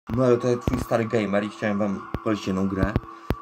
No ale to jest twój stary gamer i chciałem wam polecić jedną grę.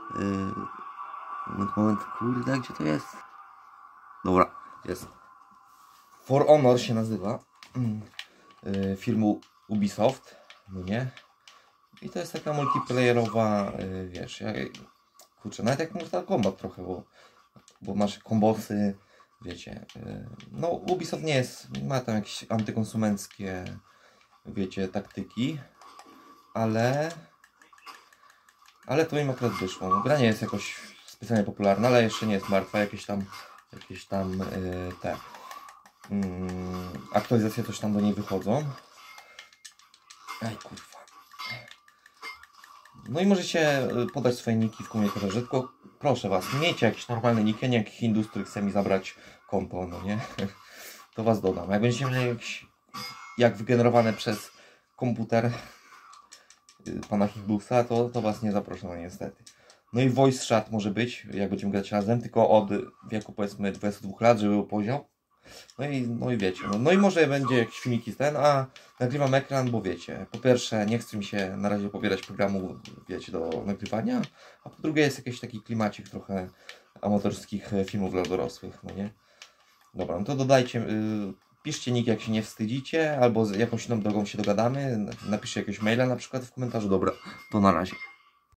Moment, kurde, gdzie to jest? Dobra, jest. For Honor się nazywa. Filmu Ubisoft, no nie? I to jest taka multiplayerowa, wiesz, kurczę, nawet jak Mortal Kombat trochę, bo masz kombosy, wiecie. No Ubisoft nie jest, ma tam jakieś antykonsumenckie, wiecie, taktyki, ale to im akurat wyszło. No, gra nie jest jakoś specjalnie popularna, ale jeszcze nie jest martwa, jakieś tam te aktualizacje coś tam do niej wychodzą. Aj kurwa. No i możecie podać swoje niki w komunikatorze, tylko proszę was, miejcie jakieś normalne niki, a nie jakiś Hindus, który chce mi zabrać konto, no nie? To was dodam. Jak będziecie mieli jakieś, jak wygenerowane przez komputer pana Hindusa, to was nie zaproszę, no niestety. No i voice chat może być, jak będziemy grać razem, tylko od wieku powiedzmy 22 lat, żeby był poziom. No i wiecie, no i może będzie jakiś filmiki a nagrywam ekran, bo wiecie, po pierwsze nie chce mi się na razie pobierać programu, wiecie, do nagrywania, a po drugie jest jakiś taki klimacik trochę amatorskich filmów dla dorosłych, no nie? Dobra, no to dodajcie, piszcie nick jak się nie wstydzicie, albo z jakąś inną drogą się dogadamy, napiszcie jakiegoś maila na przykład w komentarzu, dobra, to na razie.